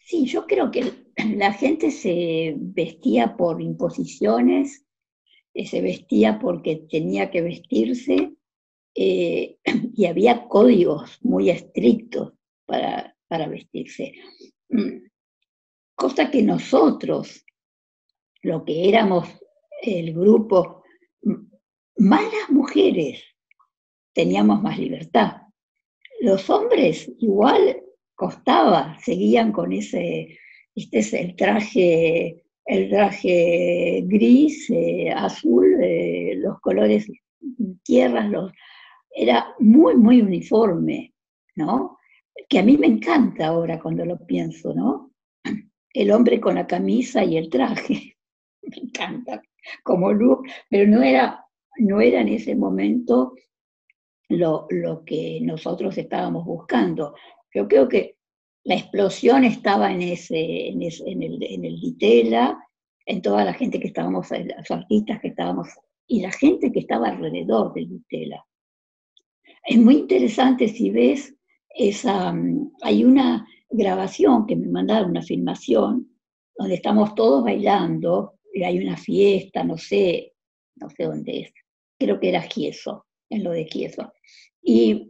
Sí, yo creo que la gente se vestía por imposiciones, se vestía porque tenía que vestirse, eh, y había códigos muy estrictos para vestirse. Mm, Cosa que nosotros, lo que éramos el grupo, más las mujeres, teníamos más libertad. Los hombres igual costaba, seguían con ese, este es el traje gris, azul, los colores tierras, era muy, muy uniforme, ¿no? Que a mí me encanta ahora cuando lo pienso, ¿no? El hombre con la camisa y el traje, me encanta como look, pero no era en ese momento lo que nosotros estábamos buscando. Yo creo que la explosión estaba en el Ditela, en toda la gente que estábamos, los artistas que estábamos, y la gente que estaba alrededor del Ditela. Es muy interesante si ves hay una grabación que me mandaron, una filmación, donde estamos todos bailando, y hay una fiesta, no sé dónde es, creo que era Gieso, en lo de Gieso. Y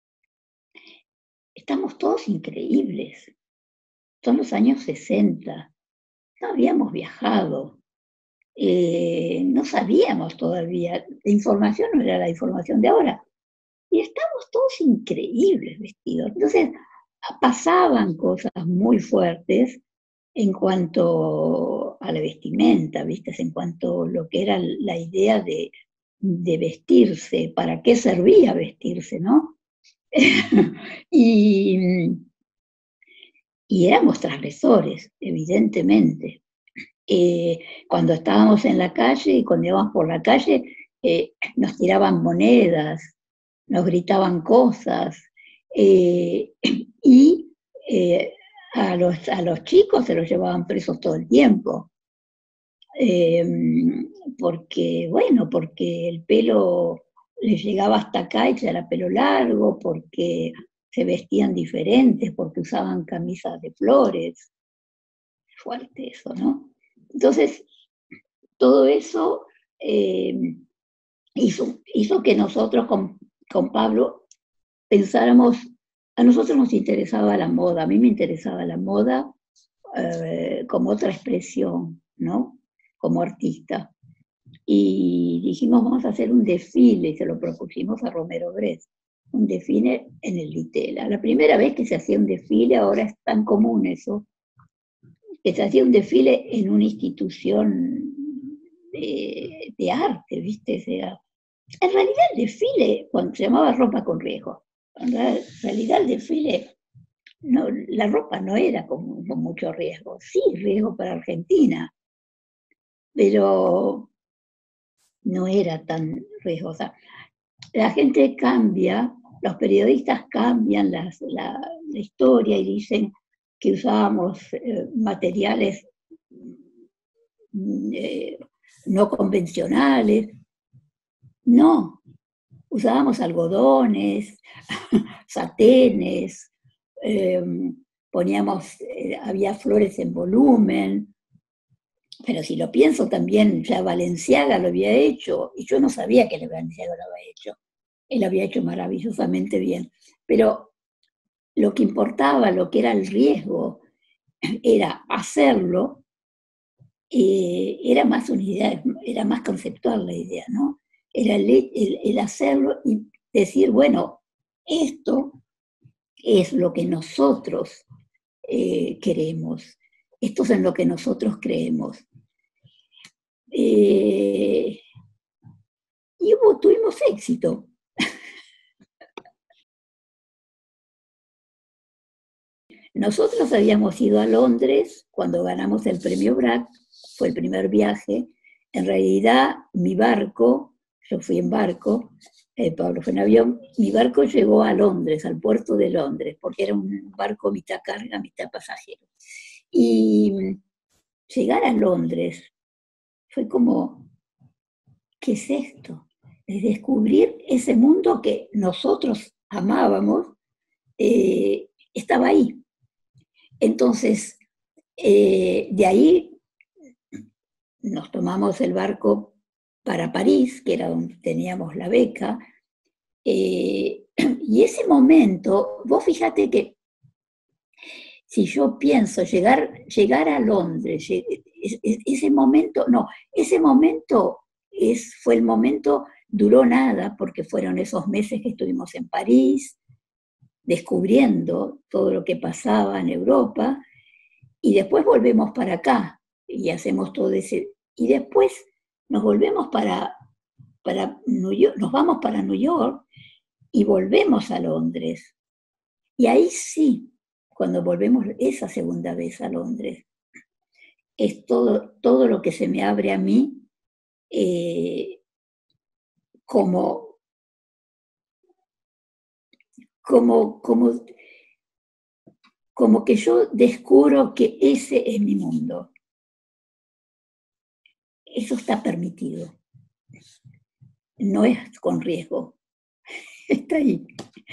estamos todos increíbles. Son los años 60, no habíamos viajado, no sabíamos todavía, la información no era la información de ahora. Y estamos todos increíbles vestidos. Entonces, pasaban cosas muy fuertes en cuanto a la vestimenta, ¿viste? En cuanto a lo que era la idea de vestirse, para qué servía vestirse, ¿no? y, y éramos transgresores, evidentemente. Cuando estábamos en la calle y cuando íbamos por la calle, nos tiraban monedas, nos gritaban cosas, y eh, a los chicos se los llevaban presos todo el tiempo. Eh, porque el pelo les llegaba hasta acá y ya era pelo largo, porque se vestían diferentes, porque usaban camisas de flores. Fuerte eso, ¿no? Entonces, todo eso eh, hizo que nosotros con Pablo pensáramos, a nosotros nos interesaba la moda, a mí me interesaba la moda, como otra expresión, ¿no? Como artista. Y dijimos, vamos a hacer un desfile, y se lo propusimos a Romero Brest, un desfile en el Ditela. La primera vez que se hacía un desfile, ahora es tan común eso, que se hacía un desfile en una institución de arte, ¿viste? O sea, en realidad el desfile, cuando se llamaba ropa con riesgo, en realidad el desfile, no, la ropa no era con mucho riesgo, sí riesgo para Argentina, pero no era tan riesgosa. La gente cambia, los periodistas cambian la historia y dicen que usábamos materiales eh, no convencionales. No, usábamos algodones, saténes, eh, había flores en volumen, pero si lo pienso también, ya Balenciaga lo había hecho, y yo no sabía que Balenciaga lo había hecho. Él lo había hecho maravillosamente bien. Pero lo que importaba, lo que era el riesgo, era hacerlo, era más una idea, era más conceptual la idea, ¿no? Era el hacerlo y decir, bueno, esto es lo que nosotros queremos, esto es en lo que nosotros creemos. Y tuvimos éxito. Nosotros habíamos ido a Londres cuando ganamos el premio BRAC, fue el primer viaje. En realidad, mi barco, yo fui en barco, Pablo fue en avión, mi barco llegó a Londres, al puerto de Londres, porque era un barco mitad carga, mitad pasajero. Y llegar a Londres fue como, ¿qué es esto? Es descubrir ese mundo que nosotros amábamos, estaba ahí. Entonces, De ahí nos tomamos el barco para París, que era donde teníamos la beca, y ese momento, vos fíjate que si yo pienso llegar a Londres, ese momento, no, ese momento fue el momento, duró nada, porque fueron esos meses que estuvimos en París, descubriendo todo lo que pasaba en Europa, y después volvemos para acá, y hacemos todo ese, y después nos volvemos para New York, nos vamos para New York, y volvemos a Londres. Y ahí sí, cuando volvemos esa segunda vez a Londres, es todo lo que se me abre a mí como, como, como, como que yo descubro que ese es mi mundo. Eso está permitido. No es con riesgo. Está ahí.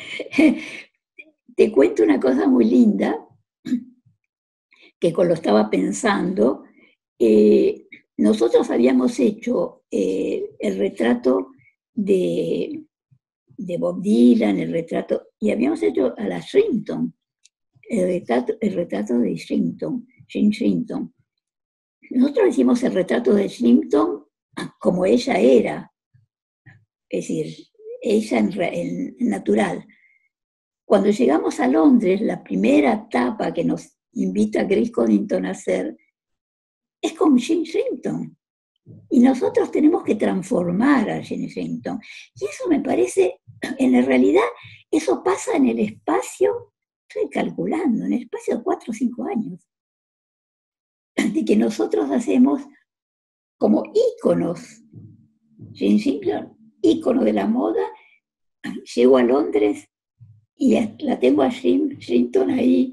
Te cuento una cosa muy linda que lo estaba pensando. Nosotros habíamos hecho el retrato de Bob Dylan, el retrato, y habíamos hecho a la Shrimpton, el retrato de Shrimpton, Jane Shrimpton. Nosotros hicimos el retrato de Shrimpton como ella era, es decir, ella en natural. Cuando llegamos a Londres, la primera etapa que nos invita Grace Coddington a hacer es con Jane Shrimpton. Y nosotros tenemos que transformar a Jane Shrimpton. Y eso me parece, en la realidad, eso pasa en el espacio, estoy calculando, en el espacio de 4 o 5 años, de que nosotros hacemos como íconos. Jane Shrimpton, ícono de la moda, llego a Londres y la tengo a Shrimpton ahí.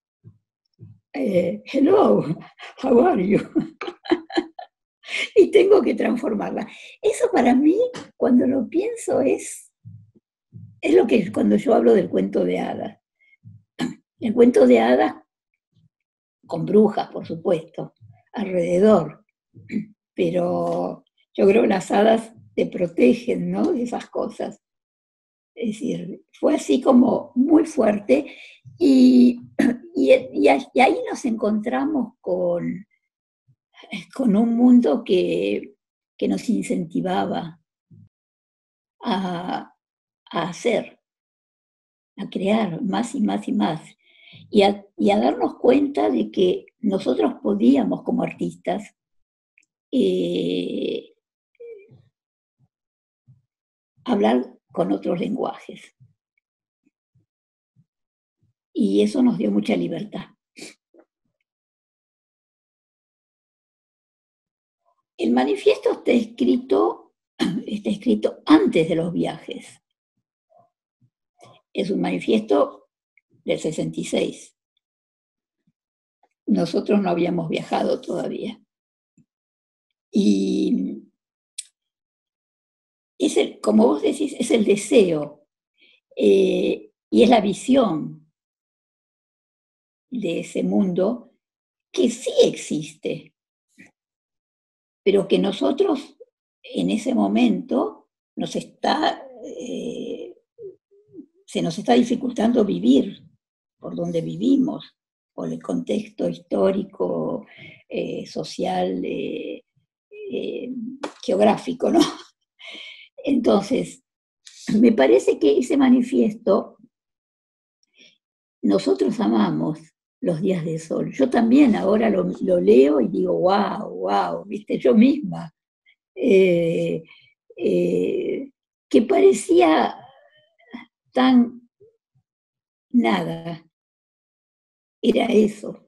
Hello, how are you? Y tengo que transformarla. Eso para mí, cuando lo pienso, es lo que es cuando yo hablo del cuento de hadas. El cuento de hadas con brujas, por supuesto, alrededor, pero yo creo que las hadas te protegen, ¿no?, de esas cosas. Es decir, fue así como muy fuerte y ahí nos encontramos con un mundo que nos incentivaba a hacer, a crear más y más y más, y a darnos cuenta de que nosotros podíamos como artistas hablar con otros lenguajes. Y eso nos dio mucha libertad. El manifiesto está escrito antes de los viajes. Es un manifiesto del 66. Nosotros no habíamos viajado todavía. Y como vos decís, es el deseo y es la visión de ese mundo que sí existe, pero que nosotros en ese momento se nos está dificultando vivir por donde vivimos, por el contexto histórico, social, geográfico, ¿no? Entonces, me parece que ese manifiesto, nosotros amamos los días de sol. Yo también ahora lo leo y digo, wow, viste, yo misma. Que parecía tan nada, era eso.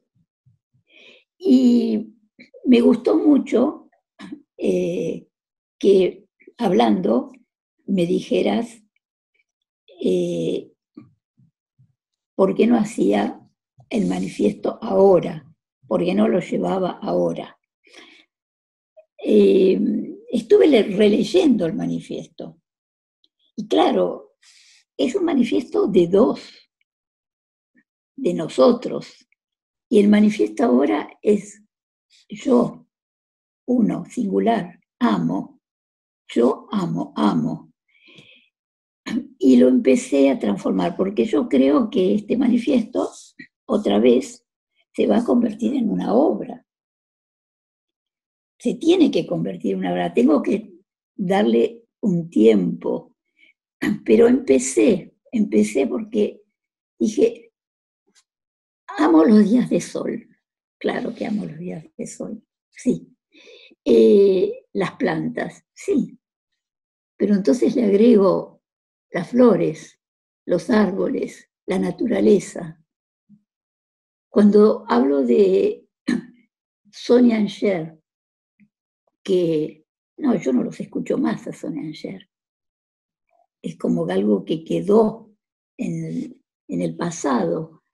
Y me gustó mucho que hablando me dijeras por qué no hacía el manifiesto ahora, por qué no lo llevaba ahora. Estuve releyendo el manifiesto y claro, es un manifiesto de nosotros, Y el manifiesto ahora es yo, uno, singular, amo. Yo amo, amo. Y lo empecé a transformar, porque yo creo que este manifiesto, otra vez, se va a convertir en una obra. Se tiene que convertir en una obra. Tengo que darle un tiempo. Pero empecé porque dije, amo los días de sol. Claro que amo los días de sol, sí. Las plantas, sí. Pero entonces le agrego las flores, los árboles, la naturaleza. Cuando hablo de Sonny and Cher, que no, yo no los escucho más a Sonny and Cher. Es como algo que quedó en el pasado.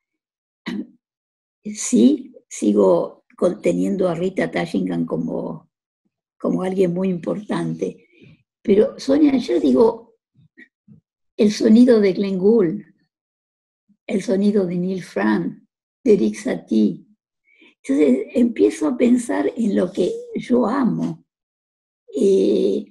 Sí, sigo teniendo a Rita Tashingham como alguien muy importante, pero Sonny and Cher, digo, el sonido de Glenn Gould, el sonido de Neil Frank, de Rick Satie. Entonces empiezo a pensar en lo que yo amo. Y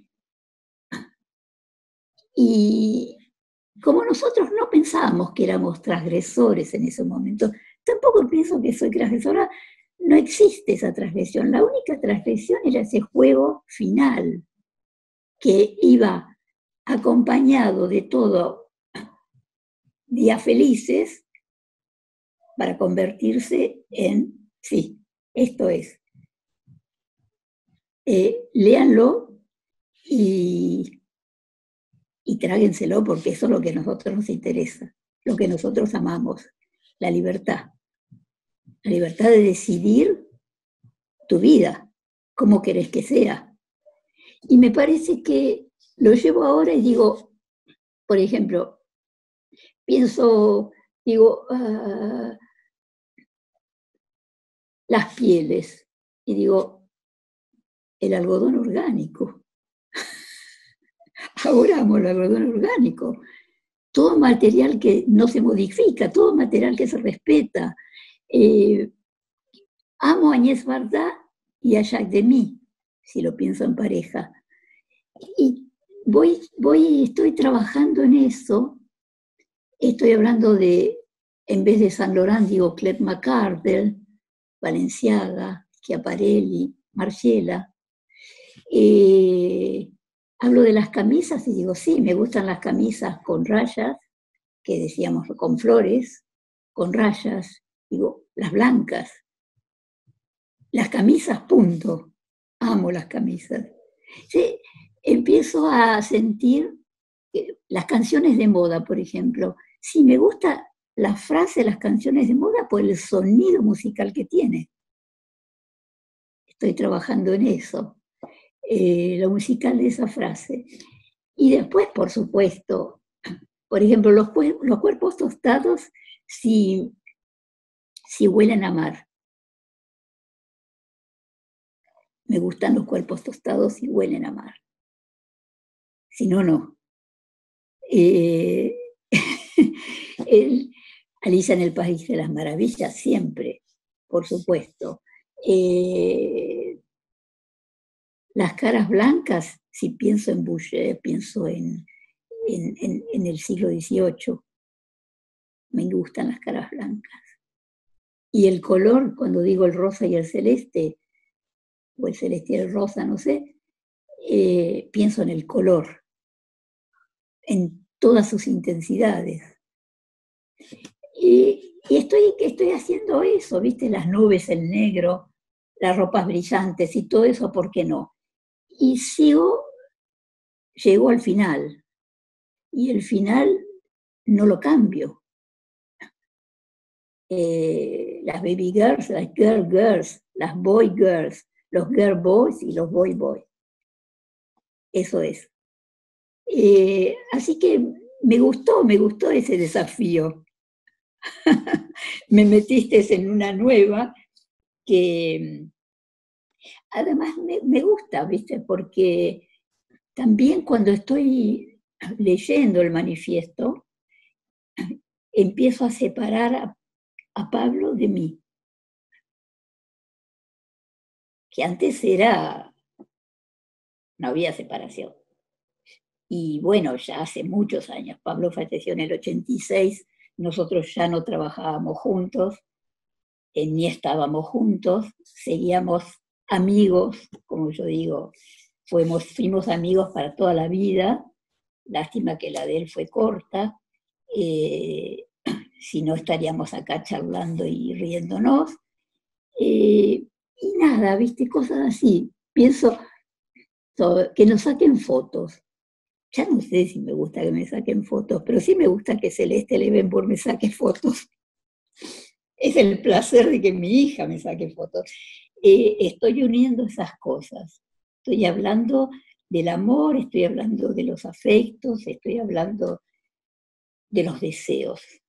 como nosotros no pensábamos que éramos transgresores en ese momento, tampoco pienso que soy transgresora, no existe esa transgresión. La única transgresión era ese juego final, que iba acompañado de todo días felices para convertirse en, sí, esto es. Léanlo y tráguenselo, porque eso es lo que a nosotros nos interesa, lo que nosotros amamos, la libertad. La libertad de decidir tu vida, cómo querés que sea. Y me parece que lo llevo ahora y digo, por ejemplo, pienso, digo, las pieles, y digo, el algodón orgánico. Ahora amo el algodón orgánico. Todo material que no se modifica, todo material que se respeta. Amo a Agnès Varda y a Jacques Demy, si lo pienso en pareja. Y estoy trabajando en eso. Estoy hablando de, en vez de Saint Laurent, digo Clet McCardell, Balenciaga, Schiaparelli, Margiela. Hablo de las camisas y digo, sí, me gustan las camisas con rayas, que decíamos con flores, con rayas, digo, las blancas. Las camisas, punto. Amo las camisas. Sí, empiezo a sentir las canciones de moda, por ejemplo. Sí, me gusta la frase de las canciones de moda por el sonido musical que tiene. Estoy trabajando en eso, lo musical de esa frase. Y después, por supuesto, por ejemplo, los cuerpos tostados, si huelen a mar. Me gustan los cuerpos tostados y huelen a mar. Si no, no. Alicia en el País de las Maravillas, siempre, por supuesto. Las caras blancas, si pienso en Boucher, pienso en el siglo XVIII. Me gustan las caras blancas. Y el color, cuando digo el rosa y el celeste, o el celeste y el rosa, no sé, pienso en el color, en todas sus intensidades. Y estoy haciendo eso, ¿viste? Las nubes, el negro, las ropas brillantes y todo eso, ¿por qué no? Y llego al final. Y el final no lo cambio. Las baby girls, las girl girls, las boy girls, los girl boys y los boy boys. Eso es. Así que me gustó ese desafío. Me metiste en una nueva que además me gusta, ¿viste? Porque también cuando estoy leyendo el manifiesto, empiezo a separar a Pablo de mí. que antes no había separación. Y bueno, ya hace muchos años, Pablo falleció en el 86, nosotros ya no trabajábamos juntos, ni estábamos juntos, seguíamos amigos, como yo digo, fuimos amigos para toda la vida, lástima que la de él fue corta, eh, si no estaríamos acá charlando y riéndonos. Y nada, viste, cosas así. Pienso que nos saquen fotos. Ya no sé si me gusta que me saquen fotos, pero sí me gusta que Celeste Levenburg me saque fotos. Es el placer de que mi hija me saque fotos. Estoy uniendo esas cosas. Estoy hablando del amor, estoy hablando de los afectos, estoy hablando de los deseos.